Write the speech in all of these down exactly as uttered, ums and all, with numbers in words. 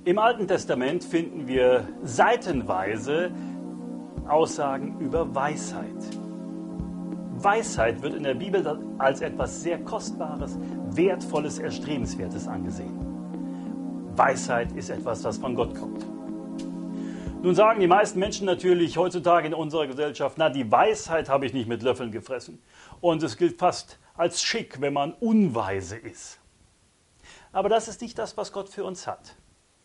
Im Alten Testament finden wir seitenweise Aussagen über Weisheit. Weisheit wird in der Bibel als etwas sehr Kostbares, Wertvolles, Erstrebenswertes angesehen. Weisheit ist etwas, das von Gott kommt. Nun sagen die meisten Menschen natürlich heutzutage in unserer Gesellschaft, na, die Weisheit habe ich nicht mit Löffeln gefressen. Und es gilt fast als schick, wenn man unweise ist. Aber das ist nicht das, was Gott für uns hat.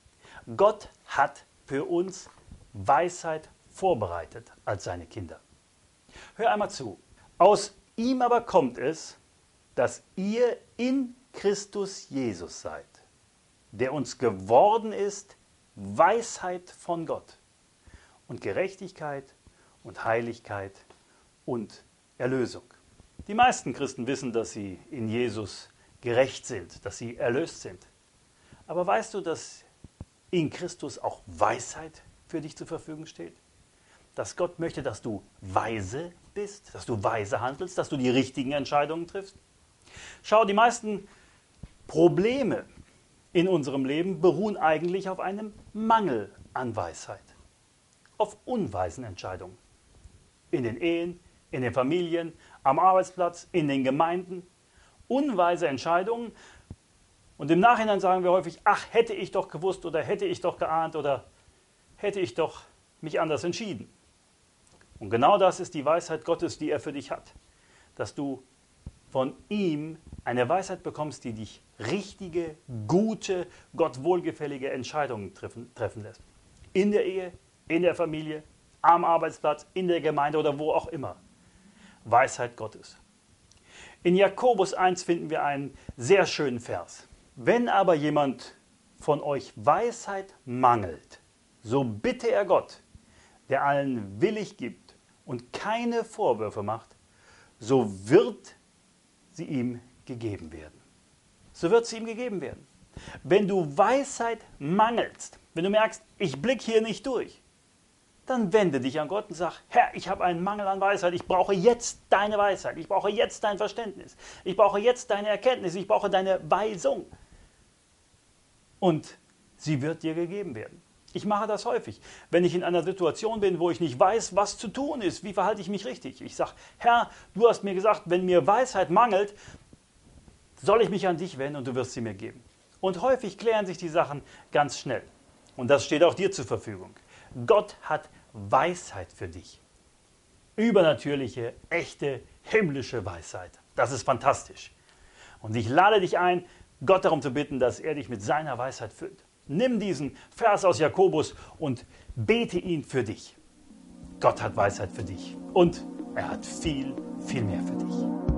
Gott hat für uns Weisheit vorbereitet als seine Kinder. Hör einmal zu. Aus ihm aber kommt es, dass ihr in Christus Jesus seid, der uns geworden ist, Weisheit von Gott und Gerechtigkeit und Heiligkeit und Erlösung. Die meisten Christen wissen, dass sie in Jesus gerecht sind, dass sie erlöst sind. Aber weißt du, dass in Christus auch Weisheit für dich zur Verfügung steht? Dass Gott möchte, dass du weise bist, dass du weise handelst, dass du die richtigen Entscheidungen triffst? Schau, die meisten Probleme in unserem Leben beruhen eigentlich auf einem Mangel an Weisheit, auf unweisen Entscheidungen. In den Ehen, in den Familien, am Arbeitsplatz, in den Gemeinden. Unweise Entscheidungen. Und im Nachhinein sagen wir häufig, ach, hätte ich doch gewusst oder hätte ich doch geahnt oder hätte ich doch mich anders entschieden. Und genau das ist die Weisheit Gottes, die er für dich hat. Dass du von ihm eine Weisheit bekommst, die dich richtige, gute, Gott wohlgefällige Entscheidungen treffen, treffen lässt. In der Ehe, in der Familie, am Arbeitsplatz, in der Gemeinde oder wo auch immer. Weisheit Gottes. In Jakobus eins finden wir einen sehr schönen Vers. Wenn aber jemand von euch Weisheit mangelt, so bitte er Gott, der allen willig gibt und keine Vorwürfe macht, so wird sie ihm gegeben werden. So wird sie ihm gegeben werden. Wenn du Weisheit mangelst, wenn du merkst, ich blicke hier nicht durch, dann wende dich an Gott und sag, Herr, ich habe einen Mangel an Weisheit, ich brauche jetzt deine Weisheit, ich brauche jetzt dein Verständnis, ich brauche jetzt deine Erkenntnis, ich brauche deine Weisung. Und sie wird dir gegeben werden. Ich mache das häufig, wenn ich in einer Situation bin, wo ich nicht weiß, was zu tun ist, wie verhalte ich mich richtig. Ich sage, Herr, du hast mir gesagt, wenn mir Weisheit mangelt, soll ich mich an dich wenden und du wirst sie mir geben. Und häufig klären sich die Sachen ganz schnell. Und das steht auch dir zur Verfügung. Gott hat Weisheit für dich. Übernatürliche, echte, himmlische Weisheit. Das ist fantastisch. Und ich lade dich ein, Gott darum zu bitten, dass er dich mit seiner Weisheit füllt. Nimm diesen Vers aus Jakobus und bete ihn für dich. Gott hat Weisheit für dich und er hat viel, viel mehr für dich.